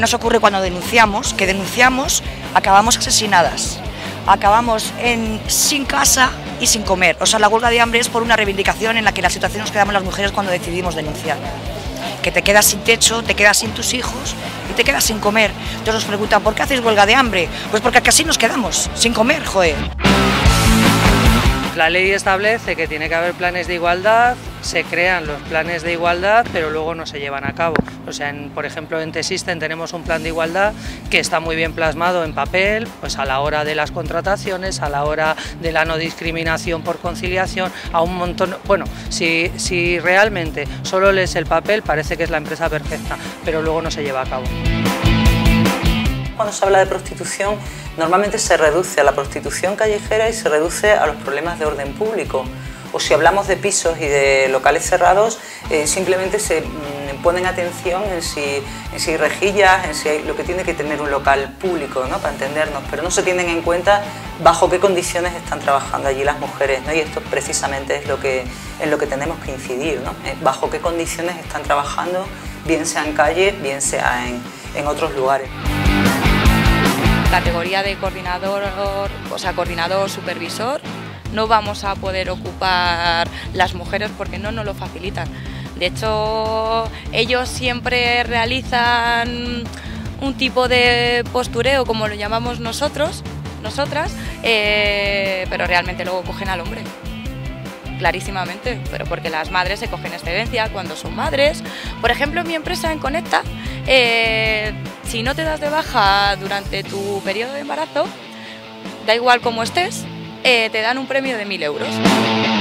nos ocurre cuando denunciamos? Que denunciamos, acabamos asesinadas, acabamos sin casa y sin comer. O sea, la huelga de hambre es por una reivindicación en la que la situación nos quedamos las mujeres cuando decidimos denunciar. Que te quedas sin techo, te quedas sin tus hijos y te quedas sin comer. Entonces nos preguntan, ¿por qué hacéis huelga de hambre? Pues porque casi nos quedamos sin comer, joder. La ley establece que tiene que haber planes de igualdad, se crean los planes de igualdad, pero luego no se llevan a cabo. O sea, por ejemplo, en T-System tenemos un plan de igualdad que está muy bien plasmado en papel, pues a la hora de las contrataciones, a la hora de la no discriminación por conciliación, a un montón. Bueno, si realmente solo lees el papel, parece que es la empresa perfecta, pero luego no se lleva a cabo. Cuando se habla de prostitución, normalmente se reduce a la prostitución callejera y se reduce a los problemas de orden público. O si hablamos de pisos y de locales cerrados, simplemente se ponen atención en si hay rejillas, en si hay lo que tiene que tener un local público, ¿no?, para entendernos, pero no se tienen en cuenta bajo qué condiciones están trabajando allí las mujeres, ¿no? Y esto precisamente es en lo que tenemos que incidir, ¿no? Bajo qué condiciones están trabajando, bien sea en calle, bien sea en otros lugares. Categoría de coordinador, o sea, coordinador, supervisor, no vamos a poder ocupar las mujeres porque no nos lo facilitan. De hecho, ellos siempre realizan un tipo de postureo, como lo llamamos nosotras, pero realmente luego cogen al hombre. Clarísimamente, pero porque las madres se cogen excedencia cuando son madres. Por ejemplo, en mi empresa, en Conecta, si no te das de baja durante tu periodo de embarazo, da igual cómo estés, te dan un premio de 1000 euros.